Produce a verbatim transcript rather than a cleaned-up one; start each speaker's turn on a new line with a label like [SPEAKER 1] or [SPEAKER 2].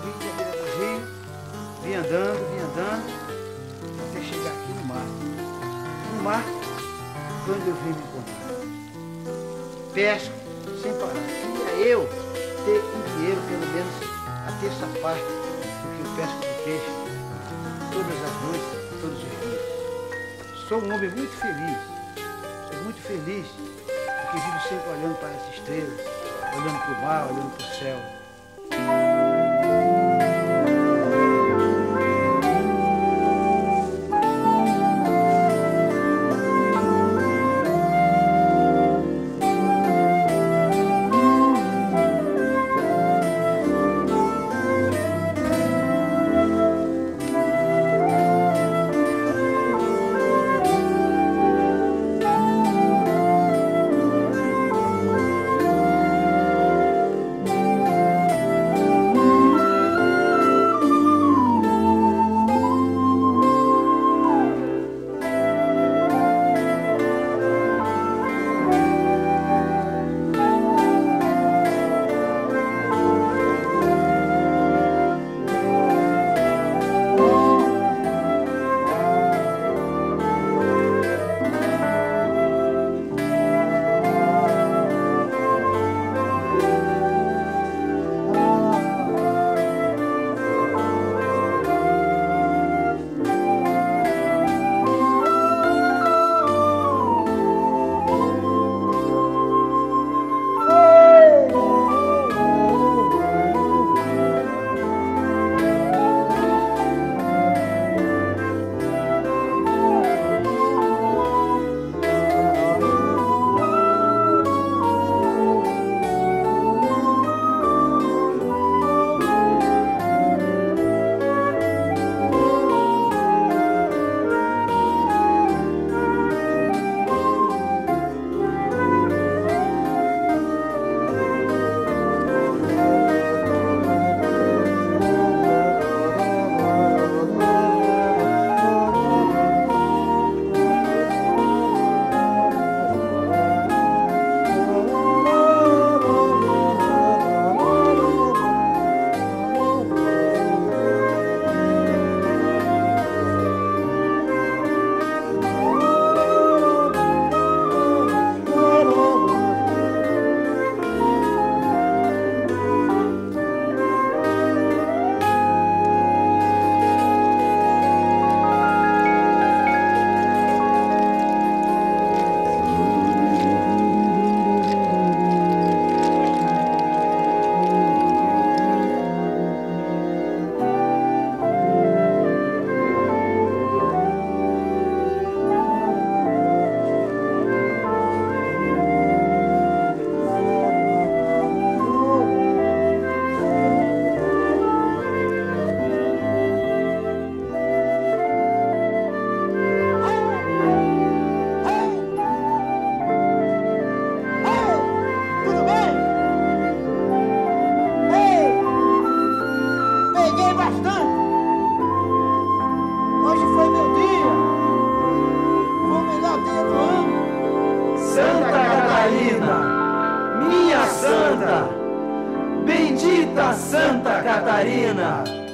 [SPEAKER 1] vim da beira do rio, vim andando, vim andando, até chegar aqui no mar. No mar, quando eu vim me encontrar. Pesco sem parar. Queria eu ter um dinheiro, pelo menos, a terça parte do que eu pesco de peixe, todas as noites, todos os dias. Sou um homem muito feliz, sou muito feliz, porque vivo sempre olhando para as estrelas, olhando para o mar, olhando para o céu.
[SPEAKER 2] Minha santa, bendita Santa Catarina.